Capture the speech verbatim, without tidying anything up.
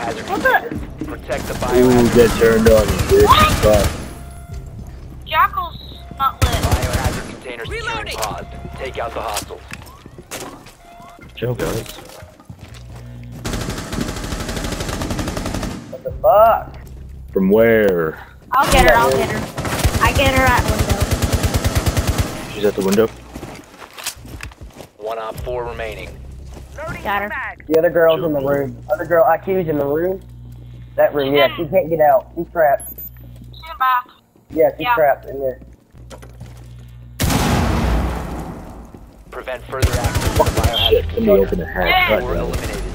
biohazard What container. the? Protect the Ooh, biohazard. get turned on, you bitch. Fuck. Jackal's not lit. Biohazard container securing Reloading. paused. Take out the hostiles. Chill, guys. What the fuck? From where? I'll get her, I'll get her. I get her at window. She's at the window. One op four remaining. Got her. The other girl's in the room. Other girl, I Q's in the room. That room, yeah, she can't get out. She's trapped. Stand back. Yeah, she's Yeah. trapped in there. Prevent further access to the Shit, biohazard somebody open the hatch. Yeah. Four eliminated.